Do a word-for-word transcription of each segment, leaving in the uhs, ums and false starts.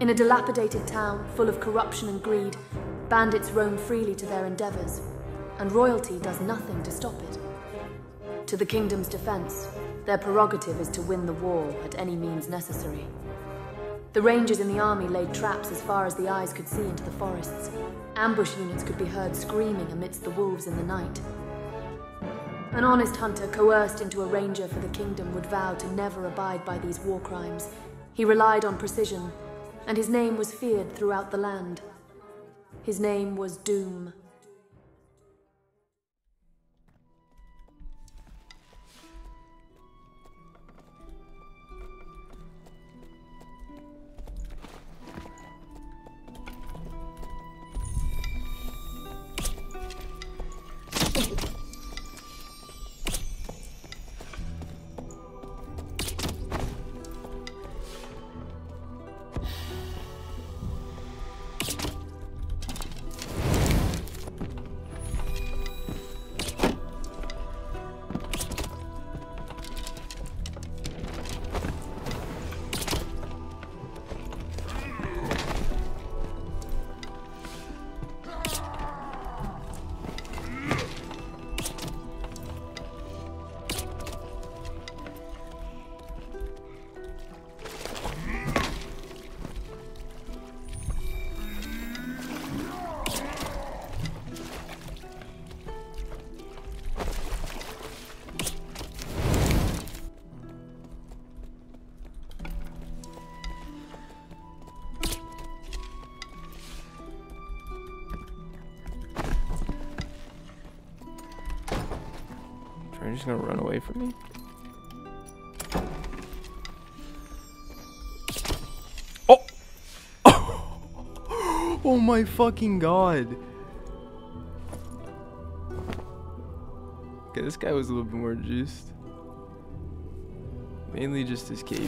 In a dilapidated town full of corruption and greed, bandits roam freely to their endeavors, and royalty does nothing to stop it. To the kingdom's defense, their prerogative is to win the war at any means necessary. The rangers in the army laid traps as far as the eyes could see into the forests. Ambush units could be heard screaming amidst the wolves in the night. An honest hunter coerced into a ranger for the kingdom would vow to never abide by these war crimes. He relied on precision, and his name was feared throughout the land. His name was Doom. Are you just gonna run away from me? Oh! Oh my fucking god! Okay, this guy was a little bit more juiced. Mainly just his cape.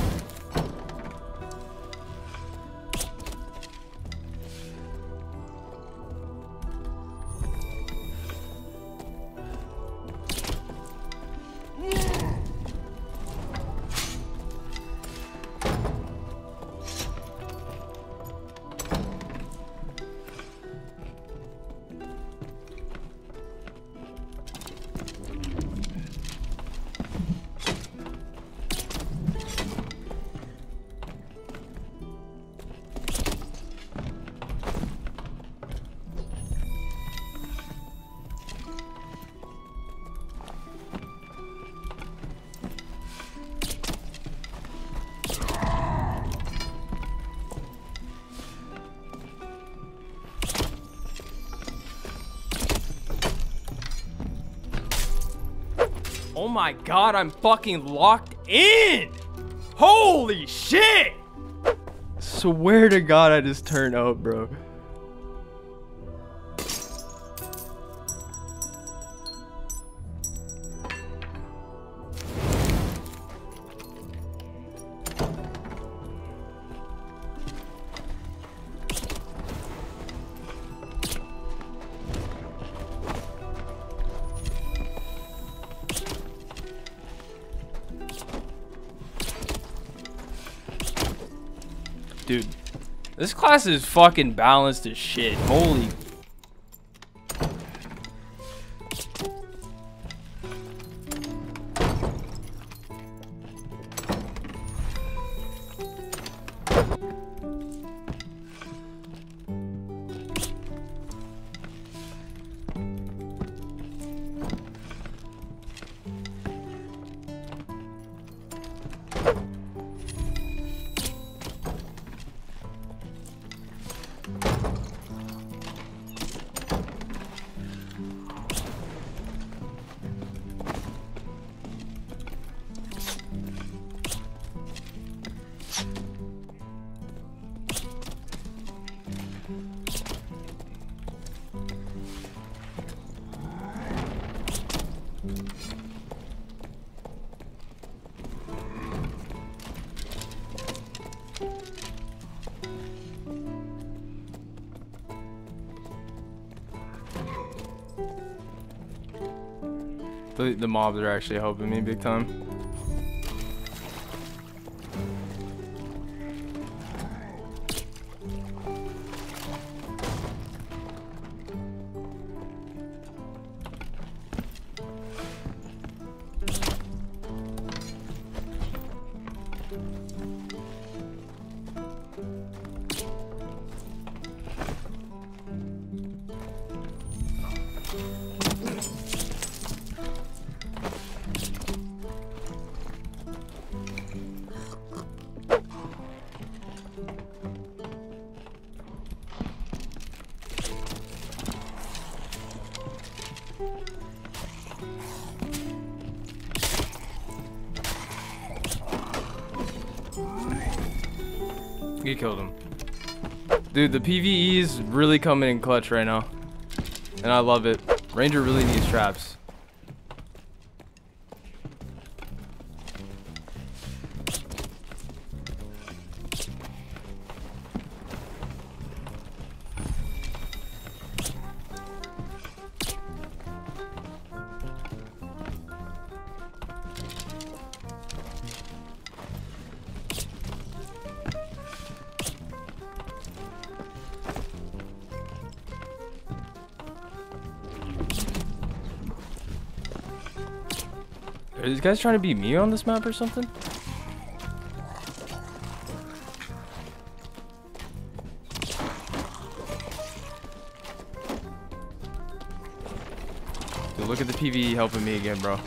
Oh my god, I'm fucking locked in! Holy shit! Swear to god I just turned out, bro. Dude, this class is fucking balanced as shit. Holy. The, the mobs are actually helping me big time. You killed him. Dude, the P V E is really coming in clutch right now. And I love it. Ranger really needs traps. Are these guys trying to be me on this map or something? Dude, look at the P V E helping me again, bro.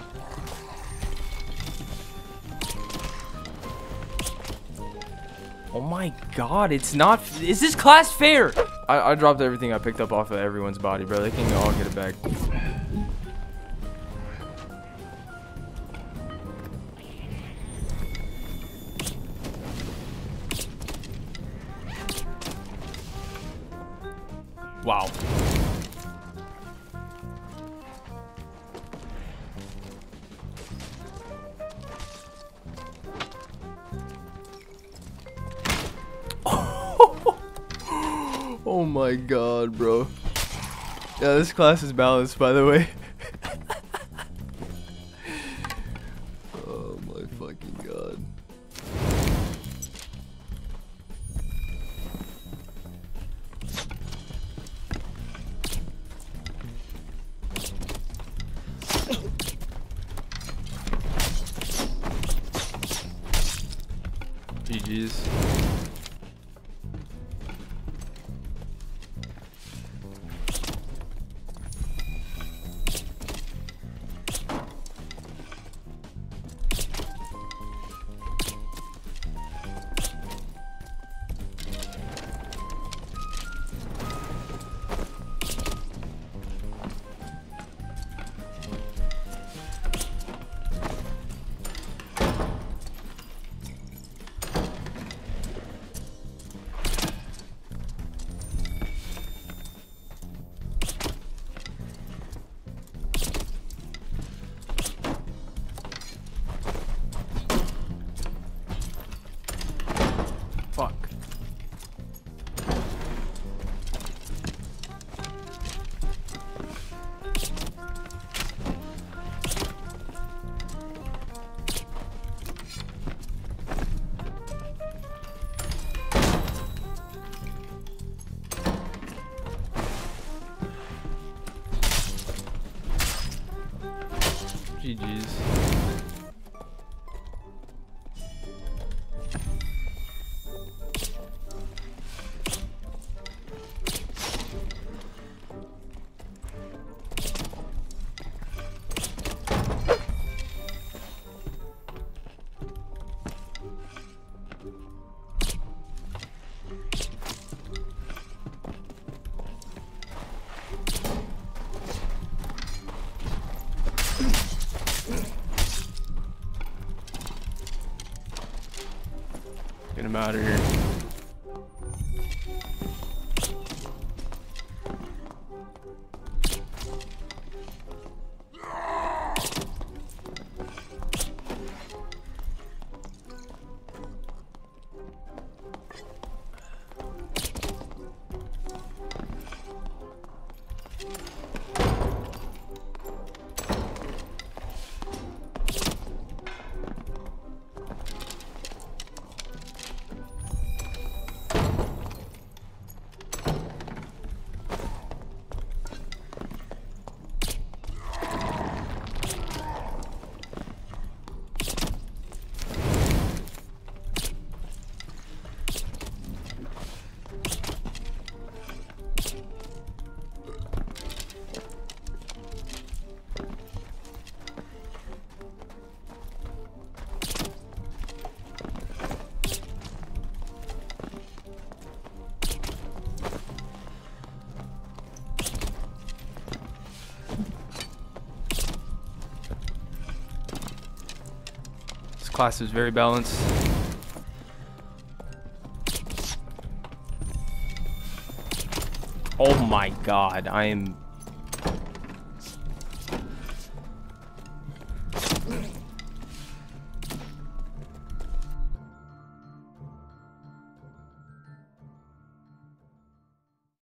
Oh my god, it's not. Is this class fair? I, I dropped everything I picked up off of everyone's body, bro. They can all get it back. Wow. Oh my god, bro. Yeah, this class is balanced, by the way. Oh my fucking god. G G's. Fuck. G G's. Get him out of here. class is very balanced. Oh my god, I am